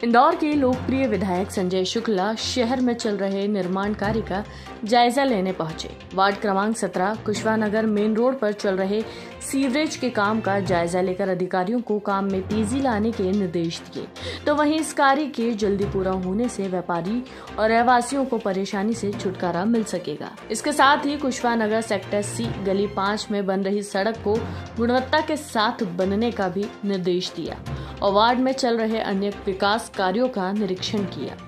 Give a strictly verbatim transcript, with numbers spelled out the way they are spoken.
इंदौर के लोकप्रिय विधायक संजय शुक्ला शहर में चल रहे निर्माण कार्य का जायजा लेने पहुंचे। वार्ड क्रमांक सत्रह कुशवाहा नगर मेन रोड पर चल रहे सीवरेज के काम का जायजा लेकर अधिकारियों को काम में तेजी लाने के निर्देश दिए। तो वहीं इस कार्य के जल्दी पूरा होने से व्यापारी और रहवासियों को परेशानी से छुटकारा मिल सकेगा। इसके साथ ही कुशवाहा नगर सेक्टर सी गली पाँच में बन रही सड़क को गुणवत्ता के साथ बनने का भी निर्देश दिया और वार्ड में चल रहे अन्य विकास कार्यों का निरीक्षण किया।